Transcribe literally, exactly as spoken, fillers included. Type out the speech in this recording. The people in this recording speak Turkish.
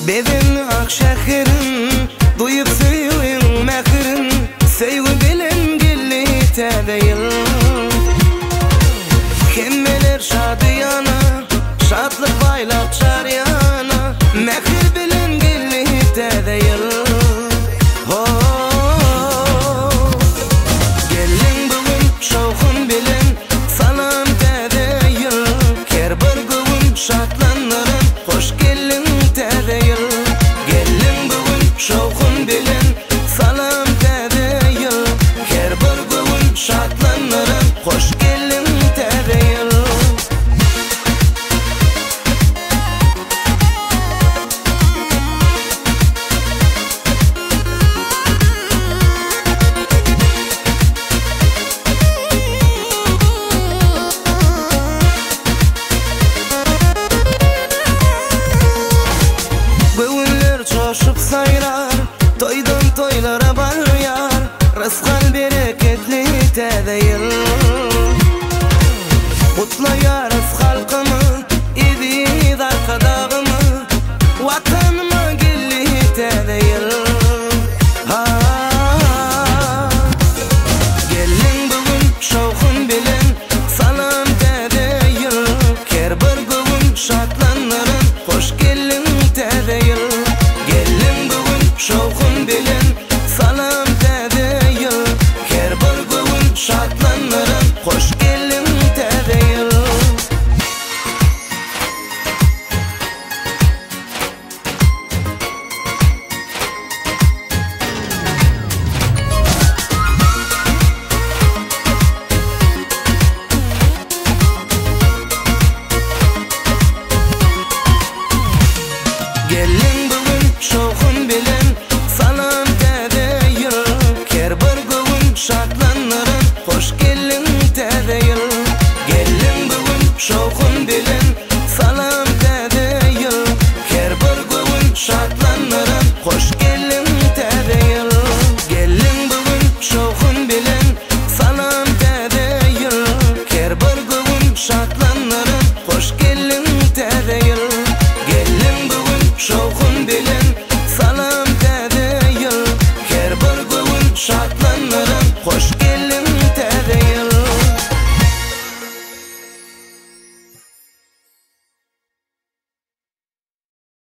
Bedenli akşakırın duyup suyun mekırın sevgi bilen gilli tedeyil kimmeler şadiyana şadlık baylap çaryana mekir bilen gilli tedeyil gelin bugün şovkun bilen salam tedeyil ker bir gün şatlanırın hoş gelin tedeyil gelin bugün şovkun bilen salam tedeyil ker bir gün şatlanırın hoş gelin tedeyil coşup sayrar toydan toylara baryar rızkın bereketli tedeyil kutlayarız halkımız